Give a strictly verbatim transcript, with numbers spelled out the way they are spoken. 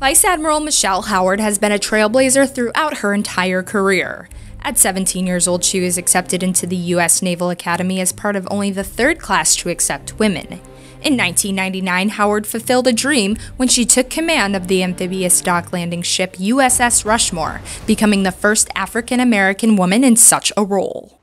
Vice Admiral Michelle Howard has been a trailblazer throughout her entire career. At seventeen years old, she was accepted into the U S Naval Academy as part of only the third class to accept women. In nineteen ninety-nine, Howard fulfilled a dream when she took command of the amphibious dock landing ship U S S Rushmore, becoming the first African-American woman in such a role.